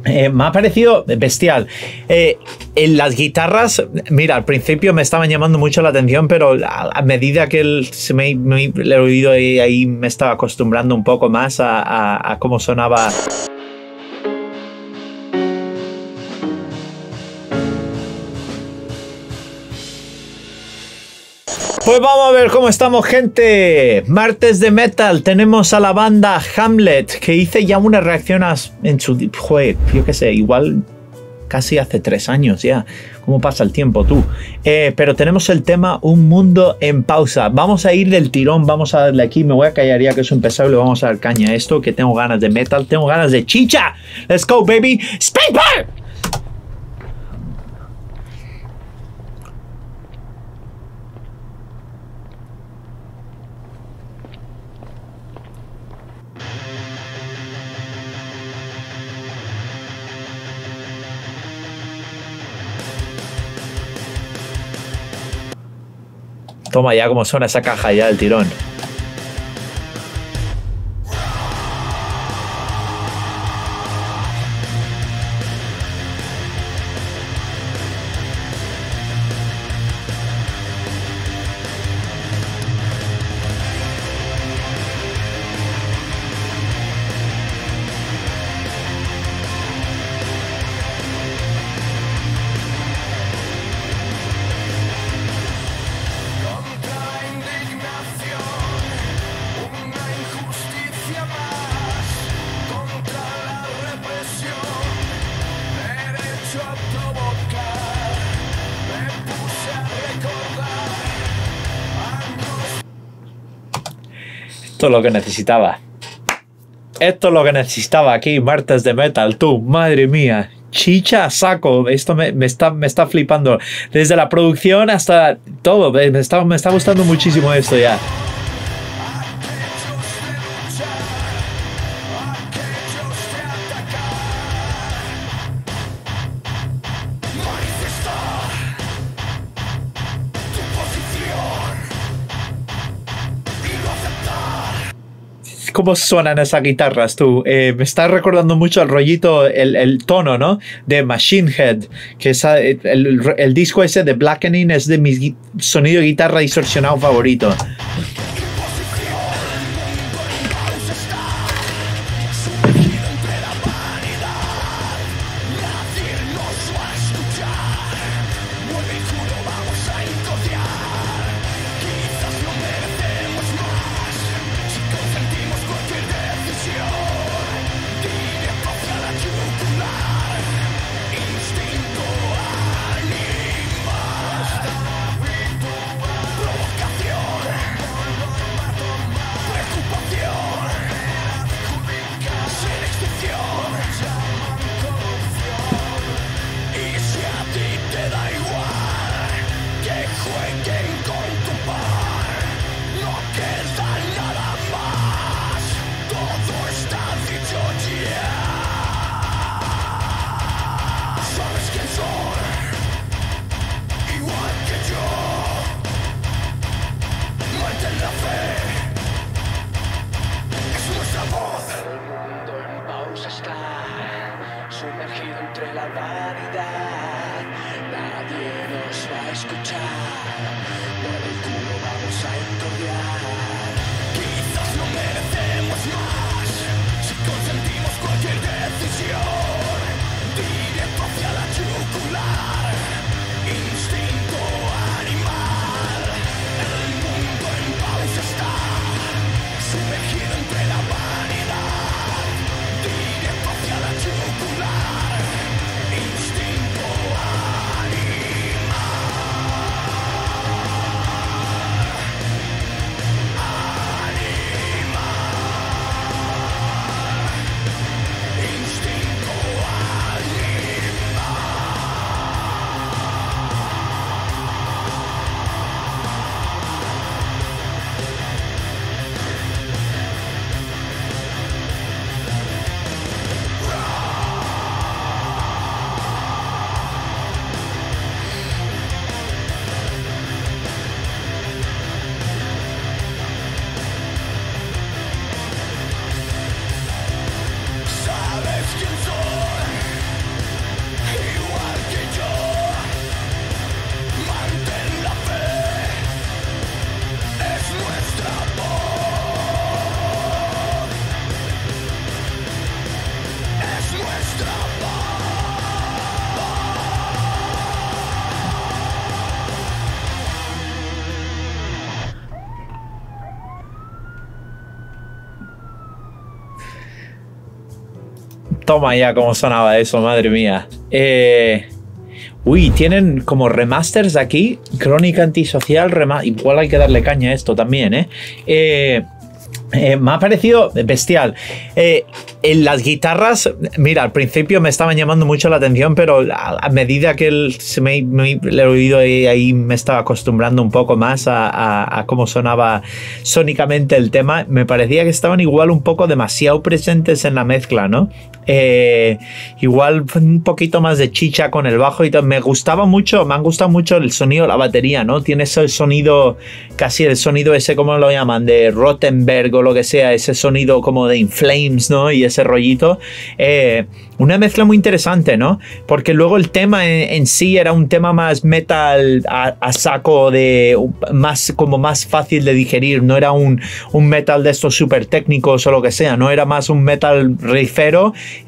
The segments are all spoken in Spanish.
Me ha parecido bestial. En las guitarras, mira, al principio me estaban llamando mucho la atención, pero a medida que el oído ahí me estaba acostumbrando un poco más a cómo sonaba. Pues vamos a ver cómo estamos, gente. Martes de Metal. Tenemos a la banda Hamlet, que hice ya una reacción en su... Joder, yo qué sé, igual casi hace 3 años ya. ¿Cómo pasa el tiempo, tú? Pero tenemos el tema Un Mundo en Pausa. Vamos a ir del tirón, vamos a darle aquí. Me voy a callar ya que es un pesado y le vamos a dar caña a esto, que tengo ganas de metal, tengo ganas de chicha. Let's go, baby. Spacebar. Toma ya cómo suena esa caja ya del tirón. Esto es lo que necesitaba. Esto es lo que necesitaba aquí, martes de metal, tú, madre mía. Chicha a saco, esto me está flipando. Desde la producción hasta todo, me está gustando muchísimo esto ya. ¿Cómo suenan esas guitarras, tú? Me está recordando mucho el rollito, el tono, ¿no? De Machine Head, que es el disco ese de Blackening es de mi sonido de guitarra distorsionado favorito. Sumergido entre la vanidad, nadie nos va a escuchar. Por el culo vamos a encordear. Quizás no merecemos más si consentimos cualquier decisión. Directo hacia la yugular, instinto animal. El mundo en pausa está, sumergido entre la vanidad. Directo hacia la yugular, instinto animal. Toma ya cómo sonaba eso, madre mía. Uy, tienen como remasters aquí. Crónica Antisocial, igual hay que darle caña a esto también, me ha parecido bestial. En las guitarras, mira, al principio me estaban llamando mucho la atención, pero a medida que le he oído ahí me estaba acostumbrando un poco más a cómo sonaba sónicamente el tema. Me parecía que estaban igual un poco demasiado presentes en la mezcla, ¿no? Igual un poquito más de chicha con el bajo y todo. Me han gustado mucho el sonido de la batería, ¿no? Tiene ese sonido, casi el sonido ese, ¿cómo lo llaman? De Rottenberg o lo que sea, ese sonido como de In Flames, ¿no? Y ese rollito. Una mezcla muy interesante, ¿no? Porque luego el tema en sí era un tema más metal a saco, como más fácil de digerir. No era un metal de estos súper técnicos o lo que sea, ¿no? Era más un metal riffero.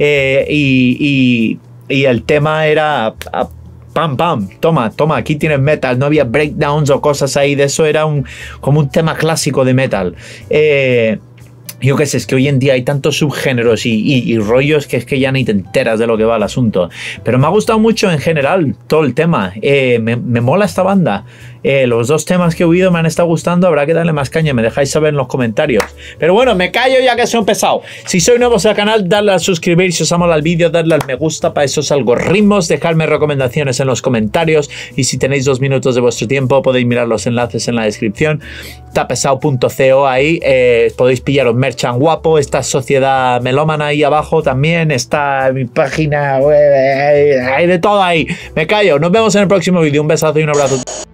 Y el tema era pam, pam, toma, aquí tienes metal. No había breakdowns o cosas ahí de eso, era como un tema clásico de metal. Yo qué sé, es que hoy en día hay tantos subgéneros y rollos que es que ya ni te enteras de lo que va el asunto. Pero me ha gustado mucho en general todo el tema. Me mola esta banda. Los dos temas que he oído me han estado gustando. Habrá que darle más caña. Me dejáis saber en los comentarios. Pero bueno, me callo ya que soy un pesado. Si sois nuevos al canal, dadle a suscribir. Si os ha molado el vídeo, dadle al me gusta para esos algoritmos. Dejadme recomendaciones en los comentarios. Y si tenéis 2 minutos de vuestro tiempo, podéis mirar los enlaces en la descripción. Tapesao.co ahí. Podéis pillaros merchan guapo. Está Sociedad Melómana ahí abajo también. Está mi página web. Hay de todo ahí. Me callo. Nos vemos en el próximo vídeo. Un besazo y un abrazo.